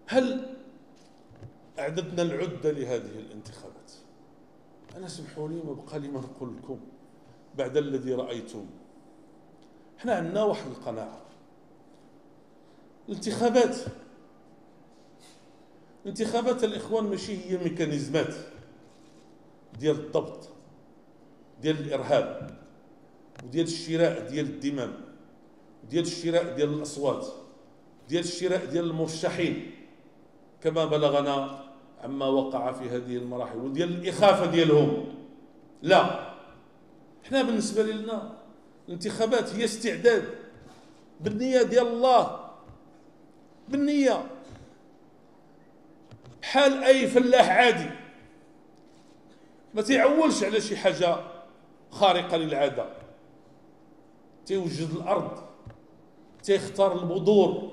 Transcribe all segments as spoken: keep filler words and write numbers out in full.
هل أعددنا العدة لهذه الانتخابات؟ أنا سمحوا لي ما بقى لي ما نقول لكم بعد الذي رأيتم. احنا عندنا واحد القناعة، الانتخابات انتخابات الإخوان ماشي هي ميكانيزمات ديال الضبط ديال الإرهاب وديال الشراء ديال الدماء ديال الشراء ديال الأصوات ديال الشراء ديال المرشحين كما بلغنا عما وقع في هذه المراحل وديال الإخافة ديالهم. لا، احنا بالنسبة لنا الانتخابات هي استعداد بالنية ديال الله، بالنية بحال أي فلاح عادي ما تيعولش على شي حاجة خارقة للعادة، تيوجد الأرض، تيختار البذور،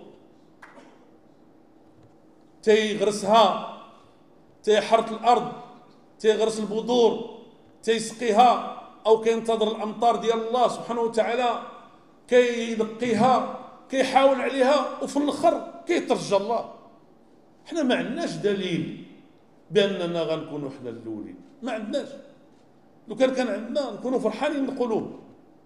تيغرسها، تيحرث الأرض، تيغرس البذور، تيسقيها أو كينتظر الأمطار ديال الله سبحانه وتعالى، كينقيها، كيحاول عليها، وفي الآخر كيترجى الله. حنا ما عندناش دليل بأننا غنكونوا حنا الأولين، ما عندناش. لو كان كان عندنا نكونوا فرحانين نقولوه.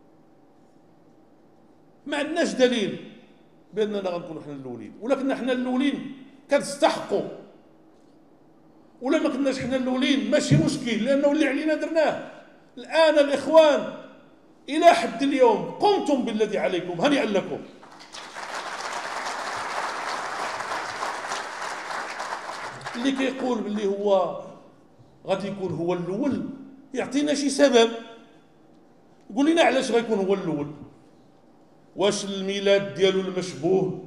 ما عندناش دليل بأننا غنكونوا حنا الأولين، ولكن حنا الأولين كنستحقوا، ولا ما كناش حنا الأولين ماشي مشكل، لأنه اللي علينا درناه. الآن الإخوان إلى حد اليوم قمتم بالذي عليكم، هنيئا لكم. اللي كيقول باللي هو غادي يكون هو الأول يعطينا شي سبب، يقول لنا علاش غيكون هو الأول. واش الميلاد ديالو المشبوه؟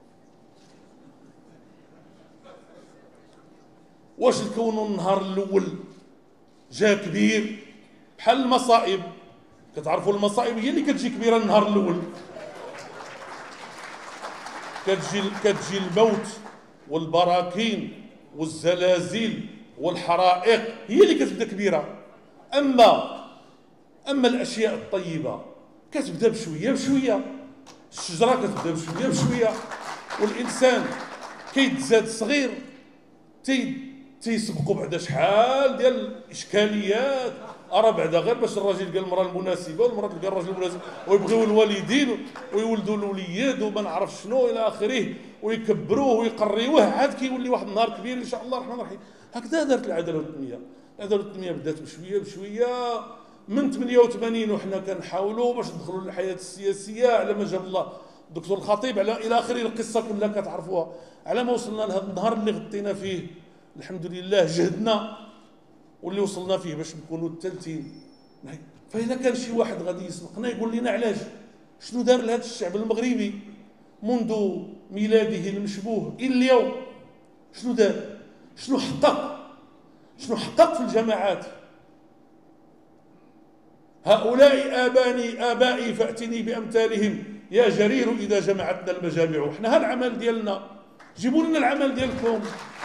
واش الكون النهار الأول جا كبير بحال المصائب؟ كتعرفوا المصائب هي اللي كتجي كبيرة النهار الأول، كتجي كتجي الموت والبراكين والزلازل والحرائق هي اللي كتبدا كبيرة. أما أما الأشياء الطيبة كتبدا بشوية بشوية، الشجرة كتبدا بشوية بشوية، والإنسان كيتزاد صغير تي تيسبقوا بعدا شحال ديال الإشكاليات. أرى بعدا غير باش الراجل لقى المرأة المناسبة والمرأة تلقى الراجل المناسب ويبغيو الوالدين ويولدوا الوليد وما نعرف شنو إلى آخره ويكبروه ويقريوه، عاد كيولي واحد النهار كبير إن شاء الله الرحمن الرحيم. هكذا دارت العدالة والتنمية. العدالة والتنمية بدات بشوية بشوية من ثمانية وثمانين وحنا كنحاولوا باش ندخلوا للحياة السياسية على ما جاب الله الدكتور الخطيب على إلى آخره. القصة كلها كتعرفوها على ما وصلنا لهذا النهار اللي غطينا فيه الحمد لله جهدنا واللي وصلنا فيه باش نكونوا الثالثين. فإذا كان شي واحد غادي يسبقنا يقول لنا علاش، شنو دار لهذا الشعب المغربي منذ ميلاده المشبوه إلى اليوم؟ شنو دار؟ شنو حقق؟ شنو حقق في الجماعات؟ هؤلاء آباني آبائي فأتني بأمثالهم يا جرير إذا جمعتنا المجامع. حنا هالعمل ديالنا، جيبوا لنا العمل ديالكم.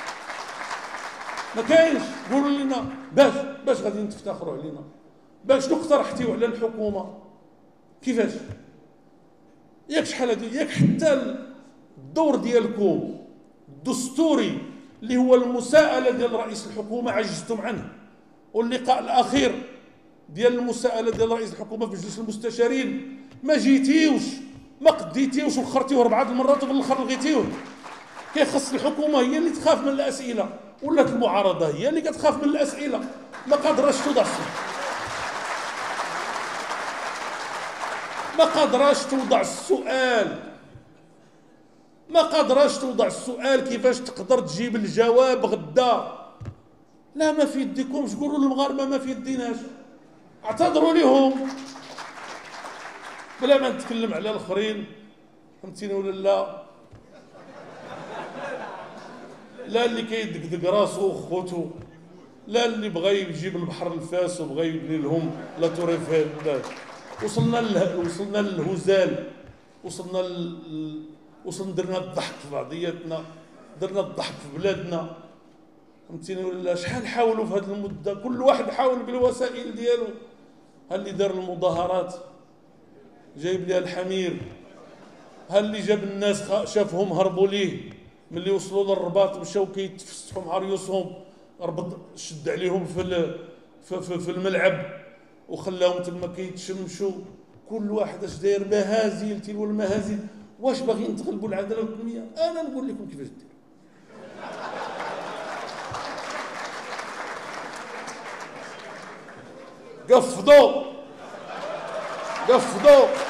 ما كاينش. قولوا لنا باش باش غادي تفتخروا علينا، باش اقترحتيو على الحكومه كيفاش؟ ياك شحال هادي، ياك حتى الدور ديالكم الدستوري اللي هو المساءله ديال رئيس الحكومه عجزتم عنه، واللقاء الاخير ديال المساءله ديال رئيس الحكومه في مجلس المستشارين ما جيتيوش، ما قديتيوش وخرتيوه اربعه المرات وفي الاخر لغيتيوه. كيخص الحكومه هي اللي تخاف من الاسئله، ولات المعارضه هي اللي كتخاف من الاسئله. ما قادراش توضع السؤال، ما قادراش توضع السؤال، ما قادراش توضع السؤال كيفاش تقدر تجيب الجواب غدا. لا، ما في يديكمش. قولوا للمغاربه ما في يديناش، اعتذروا لهم بلا ما نتكلم على الاخرين. فهمتيني ولا لا؟ لا اللي كيدقدق راسو وخوتو، لا اللي بغى يجيب البحر الفاس وبغى يبني لهم لا توريفيل. وصلنا له... وصلنا للهزال، وصلنا ل... وصلنا درنا الضحك في بعضياتنا، درنا الضحك في بلادنا. فهمتيني ولا لا؟ شحال حاولوا في هذه المده، كل واحد حاول بالوسائل ديالو. ها اللي دار المظاهرات جايب ليها الحمير، ها اللي جاب الناس شافهم هربوا ليه ملي وصلوا للرباط مشاو كيتفسحوا مع ريوسهم، ربط شد عليهم في في, في الملعب وخلاهم تما كيتشمشوا، كل واحد اش داير مهازيل تلو المهازيل. واش باغيين تغلبوا العداله والتنميه؟ انا نقول لكم كيفاش دير. قفضوا قفضوا